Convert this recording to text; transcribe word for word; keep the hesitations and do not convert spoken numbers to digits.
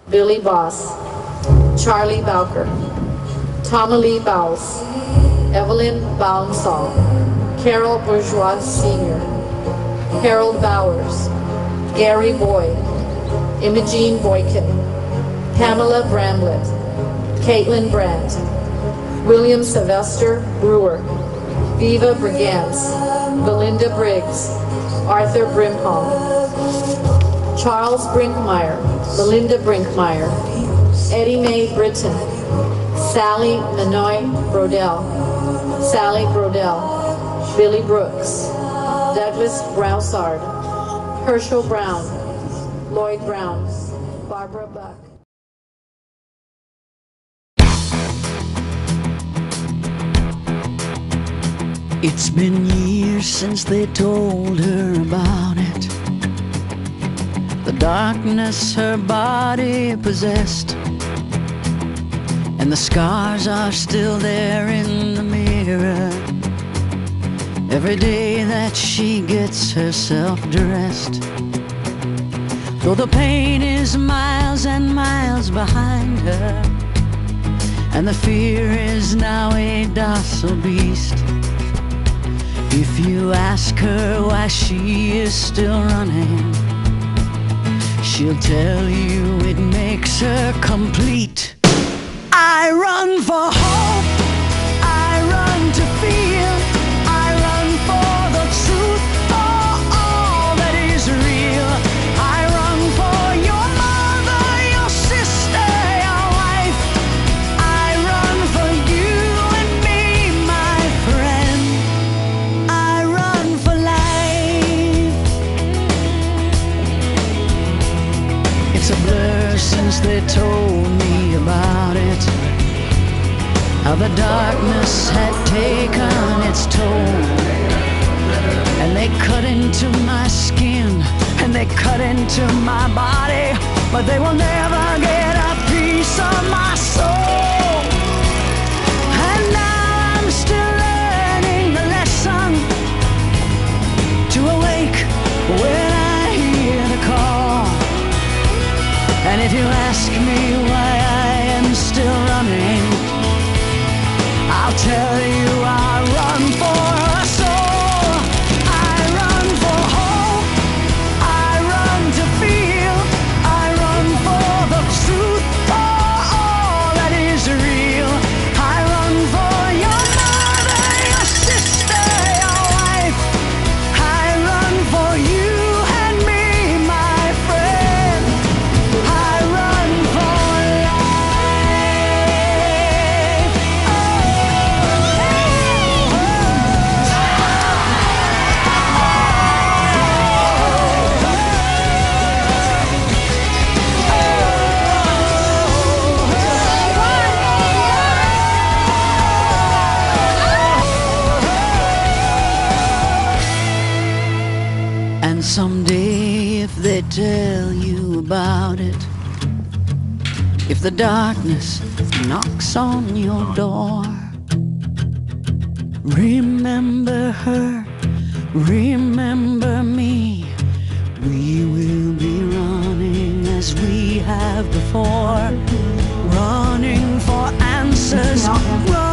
Billy Boss, Charlie Bowker, Tommy Lee Bowles, Evelyn Baumsall, Carol Bourgeois Senior, Harold Bowers, Gary Boyd, Imogene Boykin, Pamela Bramlett, Caitlin Brandt, William Sylvester Brewer, Viva Brigance, Belinda Briggs, Arthur Brimhall, Charles Brinkmeyer, Belinda Brinkmeyer, Eddie Mae Britton, Sally Manoy Brodell, Sally Brodell, Billy Brooks, Douglas Broussard, Herschel Brown, Lloyd Brown, Barbara Buck. It's been years since they told her about it. The darkness her body possessed, and the scars are still there in the mirror. Every day that she gets herself dressed, though the pain is miles and miles behind her, and the fear is now a docile beast. If you ask her why she is still running, she'll tell you it makes her complete. I run for hope, I run to feel, I run for the truth, for all that is real. I run for your mother, your sister, your wife. I run for you and me, my friend. I run for life. It's a blur since they told me about it, how the darkness had taken its toll, and they cut into my skin, and they cut into my body, but they will never get a piece of my soul. And now I'm still learning the lesson, to awake when I hear the call. And if you ask me why I am still running, I'll tell you I run for a soul. I run for hope, I run to feel, I run for the truth, for all that is real. I run for your mother, your sister, your wife. I run for you and me, my friend. I run for And someday if they tell you about it, if the darkness knocks on your door, remember her, remember me. We will be running as we have before, running for answers,